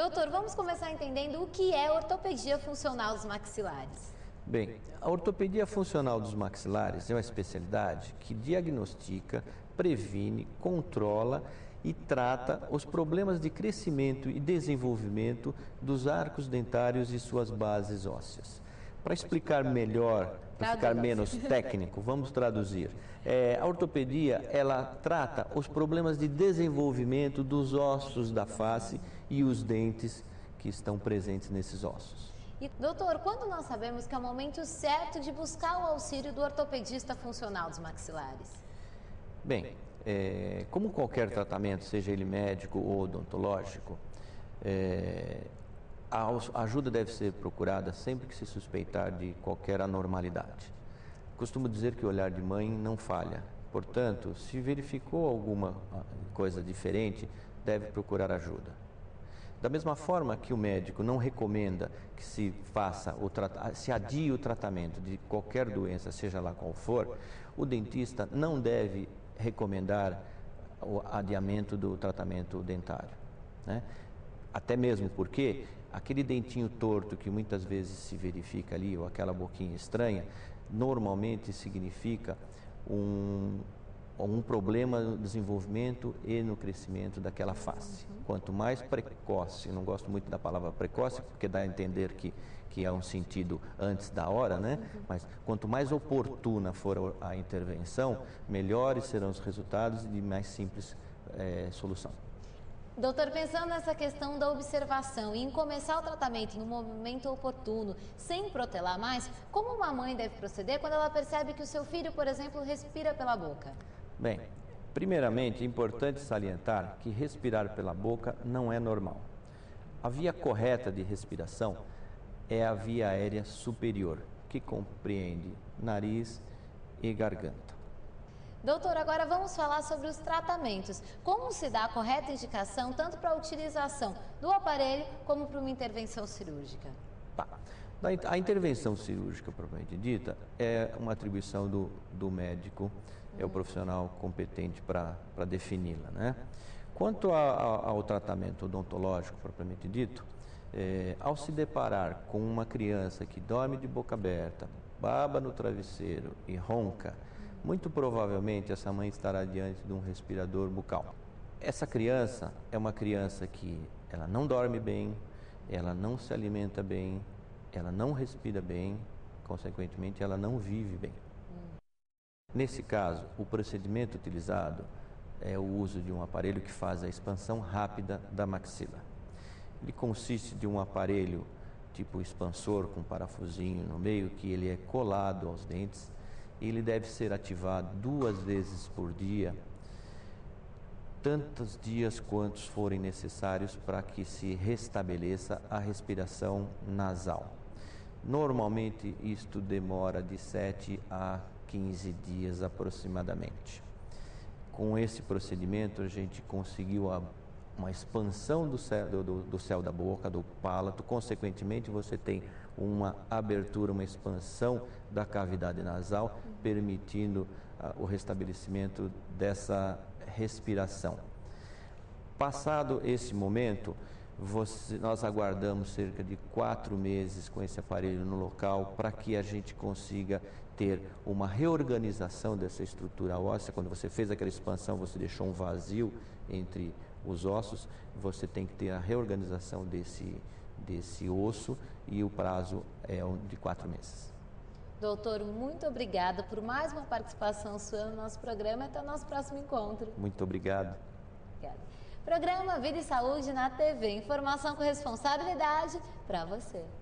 Doutor, vamos começar entendendo o que é ortopedia funcional dos maxilares. Bem, a ortopedia funcional dos maxilares é uma especialidade que diagnostica, previne, controla e trata os problemas de crescimento e desenvolvimento dos arcos dentários e suas bases ósseas. Para explicar melhor, para ficar menos técnico, vamos traduzir. A ortopedia, ela trata os problemas de desenvolvimento dos ossos da face e os dentes que estão presentes nesses ossos. E, doutor, quando nós sabemos que é o momento certo de buscar o auxílio do ortopedista funcional dos maxilares? Bem, como qualquer tratamento, seja ele médico ou odontológico, a ajuda deve ser procurada sempre que se suspeitar de qualquer anormalidade. Costumo dizer que o olhar de mãe não falha. Portanto, se verificou alguma coisa diferente, deve procurar ajuda. Da mesma forma que o médico não recomenda que se se adie o tratamento de qualquer doença, seja lá qual for, o dentista não deve recomendar o adiamento do tratamento dentário, né? Até mesmo porque aquele dentinho torto que muitas vezes se verifica ali, ou aquela boquinha estranha, normalmente significa um problema no desenvolvimento e no crescimento daquela face. Quanto mais precoce, não gosto muito da palavra precoce, porque dá a entender que é um sentido antes da hora, né? Mas quanto mais oportuna for a intervenção, melhores serão os resultados e de mais simples solução. Doutor, pensando nessa questão da observação e em começar o tratamento no momento oportuno, sem protelar mais, como uma mãe deve proceder quando ela percebe que o seu filho, por exemplo, respira pela boca? Bem, primeiramente é importante salientar que respirar pela boca não é normal. A via correta de respiração é a via aérea superior, que compreende nariz e garganta. Doutor, agora vamos falar sobre os tratamentos. Como se dá a correta indicação tanto para a utilização do aparelho como para uma intervenção cirúrgica? A intervenção cirúrgica, propriamente dita, é uma atribuição do médico, é o profissional competente para defini-la, né? Quanto ao tratamento odontológico, propriamente dito, ao se deparar com uma criança que dorme de boca aberta, baba no travesseiro e ronca, muito provavelmente essa mãe estará diante de um respirador bucal. Essa criança é uma criança que ela não dorme bem, ela não se alimenta bem, ela não respira bem, consequentemente ela não vive bem. Nesse caso, o procedimento utilizado é o uso de um aparelho que faz a expansão rápida da maxila. Ele consiste de um aparelho tipo expansor com parafusinho no meio, que ele é colado aos dentes. Ele deve ser ativado 2 vezes por dia, tantos dias quantos forem necessários para que se restabeleça a respiração nasal. Normalmente isto demora de 7 a 15 dias aproximadamente. Com esse procedimento a gente conseguiu uma expansão do céu da boca, do palato, consequentemente você tem uma abertura, uma expansão da cavidade nasal, permitindo o restabelecimento dessa respiração. Passado esse momento, nós aguardamos cerca de 4 meses com esse aparelho no local para que a gente consiga ter uma reorganização dessa estrutura óssea. Quando você fez aquela expansão, você deixou um vazio entre os ossos, você tem que ter a reorganização desse osso e o prazo é de 4 meses. Doutor, muito obrigada por mais uma participação sua no nosso programa. Até o nosso próximo encontro. Muito obrigado. Obrigada. Programa Vida e Saúde na TV. Informação com responsabilidade para você.